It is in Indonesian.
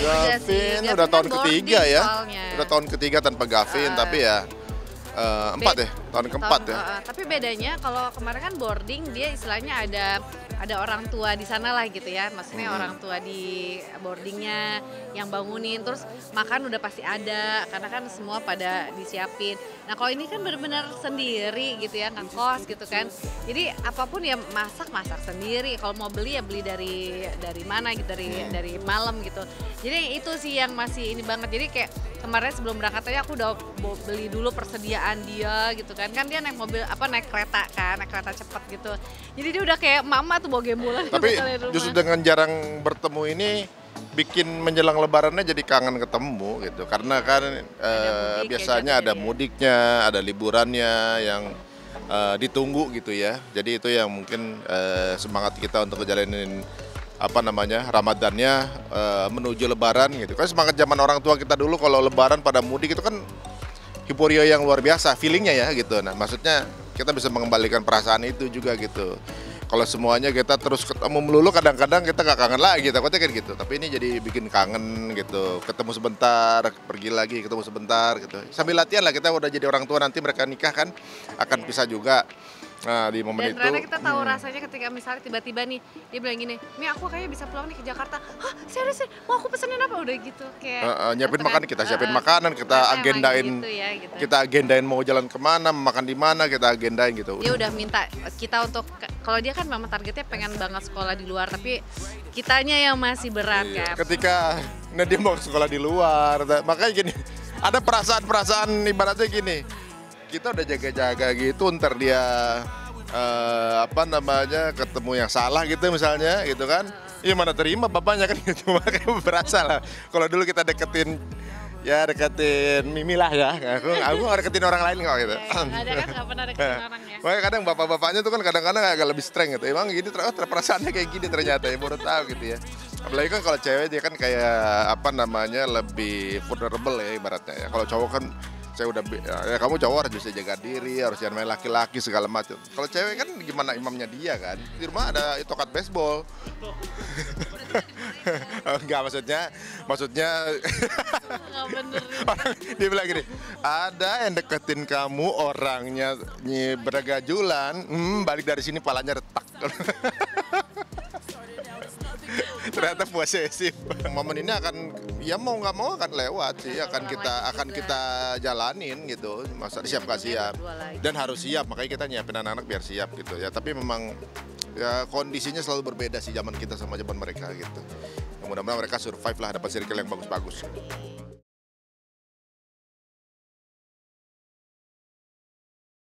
juga sih. Gavin udah Gavin tahun kan ketiga boarding ya. soalnya. Udah tahun ketiga tanpa Gavin, tapi ya empat ya, tahun keempat ya. Tapi bedanya kalau kemarin kan boarding dia istilahnya ada orang tua di sana lah gitu ya, maksudnya orang tua di boardingnya yang bangunin, terus makan udah pasti ada karena kan semua pada disiapin. Nah kalau ini kan benar-benar sendiri gitu ya, ngekos gitu kan, jadi apapun ya masak sendiri, kalau mau beli ya beli dari mana gitu, dari malam gitu. Jadi itu sih yang masih ini banget, jadi kayak kemarin sebelum berangkat aja aku udah beli dulu persediaan dia gitu kan dia naik mobil naik kereta cepat gitu, jadi dia udah kayak mama tuh bawa gembolan. Tapi justru dengan jarang bertemu ini bikin menjelang lebarannya jadi kangen ketemu gitu, karena kan biasanya ada mudiknya, ada liburannya yang ditunggu gitu ya, jadi itu yang mungkin semangat kita untuk ngejalanin Ramadannya menuju lebaran gitu. Kan semangat zaman orang tua kita dulu kalau lebaran pada mudik itu kan euforia yang luar biasa, feelingnya ya gitu. Nah maksudnya kita bisa mengembalikan perasaan itu juga gitu. Kalau semuanya kita terus ketemu melulu, kadang-kadang kita gak kangen lagi, takutnya kan gitu. Tapi ini jadi bikin kangen gitu, ketemu sebentar, pergi lagi, ketemu sebentar gitu. Sambil latihan lah, kita udah jadi orang tua, nanti mereka nikah kan akan pisah juga. Nah di momen dan itu kita tahu rasanya ketika misalnya tiba-tiba nih dia bilang gini, Mi aku kayaknya bisa pulang nih ke Jakarta. Hah serius sih? Mau aku pesenin apa? Udah gitu kayak nyiapin makanan, kita siapin makanan, kita agendain, gitu ya, gitu. kita agendain mau jalan kemana, makan di mana, kita agendain gitu. Dia udah minta kita untuk, kalau dia kan memang targetnya pengen banget sekolah di luar, tapi kitanya yang masih berat kan. Ketika dia mau sekolah di luar, makanya gini, ada perasaan ibaratnya gini, kita udah jaga-jaga gitu, ntar dia ketemu yang salah gitu misalnya gitu kan, ya mana terima bapaknya kan gitu. Makanya berasa lah kalau dulu kita deketin Mimi lah ya, aku gak deketin orang lain kok gitu. Ada kan gak pernah deketin orang ya. Makanya kadang bapak-bapaknya tuh kan kadang-kadang agak lebih streng gitu, emang gini perasaannya kayak gini ternyata ya, baru tahu gitu ya. Apalagi kan kalau cewek dia kan kayak lebih vulnerable ya ibaratnya ya. Kalau cowok kan saya udah ya kamu cowok harus bisa jaga diri, harus jangan main laki-laki segala macam. Kalau cewek kan gimana imamnya dia kan, di rumah ada tokat baseball. Enggak, maksudnya dia bilang gini, ada yang deketin kamu orangnya bergajulan, balik dari sini palanya retak. Ternyata posesif. Momen ini akan ya mau nggak mau akan lewat sih, akan kita jalanin gitu. Masa siap nggak siap, dan harus siap, makanya kita nyiapin anak-anak biar siap gitu ya. Tapi memang ya kondisinya selalu berbeda sih zaman kita sama zaman mereka gitu. Mudah-mudahan mereka survive lah, dapat circle yang bagus-bagus.